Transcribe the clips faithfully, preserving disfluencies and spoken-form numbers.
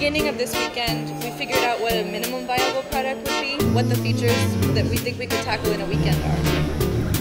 beginning of this weekend, we figured out what a minimum viable product would be, what the features that we think we could tackle in a weekend are.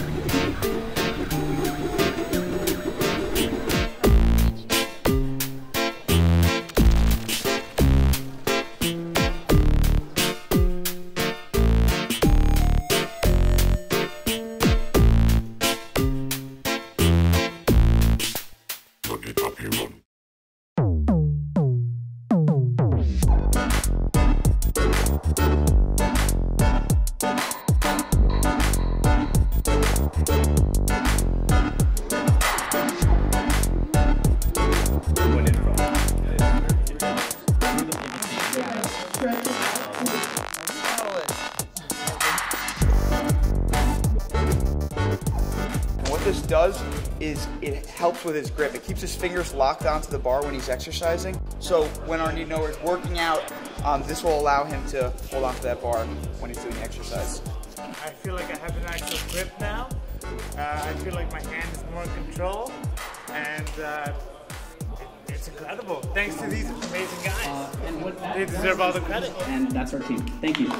What this does is it helps with his grip. It keeps his fingers locked onto the bar when he's exercising. So when our knee knower is working out, um, this will allow him to hold onto that bar when he's doing the exercise. I feel like I have an actual grip now. Uh, I feel like my hand is more in control, and uh, it, it's incredible. Thanks to these amazing guys. Uh, and what, they deserve all the credit. And that's our team. Thank you.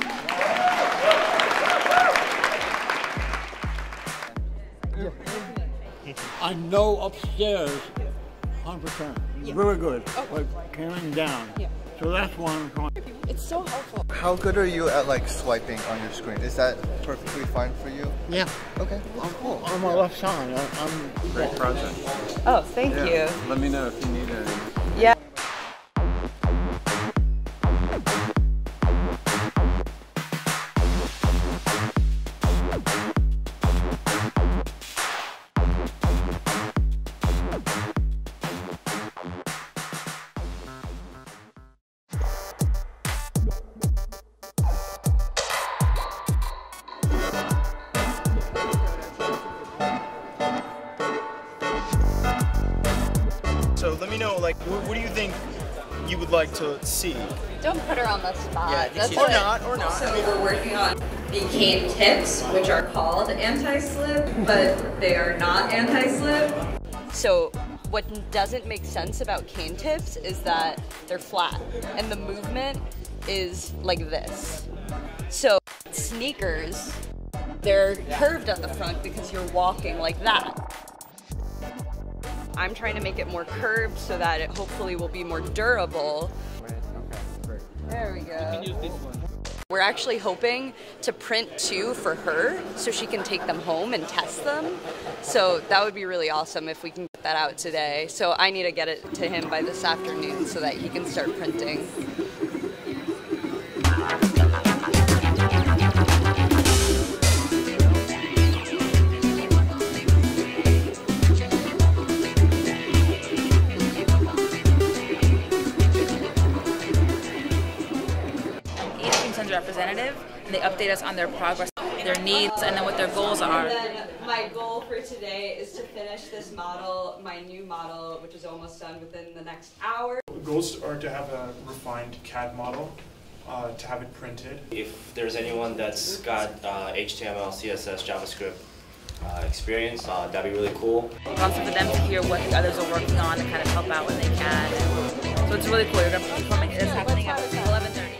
I know upstairs, one hundred percent. Yeah. Very good. Oh. Like coming down. Yeah. So that's one I'm trying. It's so helpful. How good are you at like swiping on your screen? Is that perfectly fine for you? Yeah. Okay. I'm cool. On my left side, I, I'm Great project. Oh, thank Yeah. you. Let me know if you need anything. Yeah. So let me know, like, what, what do you think you would like to see? Don't put her on the spot. Yeah, That's or what- not, or not. So we're working on the cane tips, which are called anti-slip, but they are not anti-slip. So what doesn't make sense about cane tips is that they're flat and the movement is like this. So sneakers, they're curved at the front because you're walking like that. I'm trying to make it more curved so that it hopefully will be more durable. There we go. We're actually hoping to print two for her so she can take them home and test them. So that would be really awesome if we can get that out today. So I need to get it to him by this afternoon so that he can start printing. Representative, and they update us on their progress, their needs, and then what their goals are. And then my goal for today is to finish this model, my new model, which is almost done within the next hour. The goals are to have a refined C A D model, uh, to have it printed. If there's anyone that's got uh, H T M L, C S S, JavaScript uh, experience, uh, that'd be really cool. It's also for them to hear what the others are working on and kind of help out when they can. And so it's really cool. You're going to be performing this happening at eleven thirty.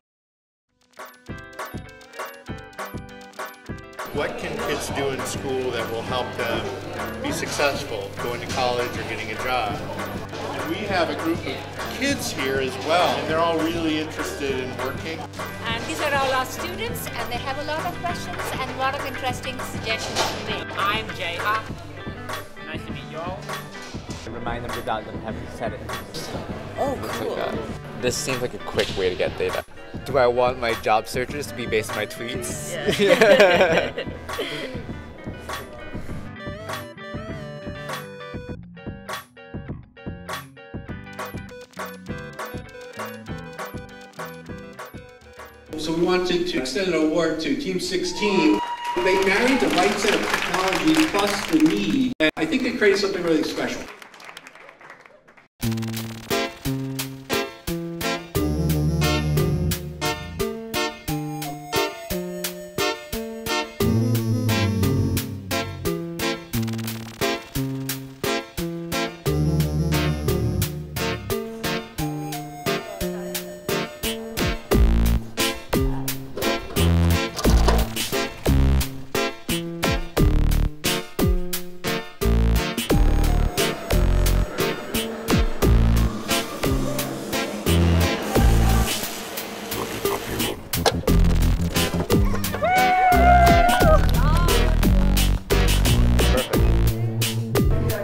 What can kids do in school that will help them be successful, going to college or getting a job? And we have a group of kids here as well, and they're all really interested in working. And these are all our students, and they have a lot of questions and a lot of interesting suggestions to make. I'm Jay. Nice to meet you all. Remind them without them having said it. Oh, cool. Like this seems like a quick way to get data. Do I want my job searches to be based on my tweets? Yeah. So we wanted to extend an award to Team sixteen. They married the right set of technology plus the need, and I think they created something really special.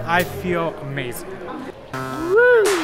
I feel amazing. Woo!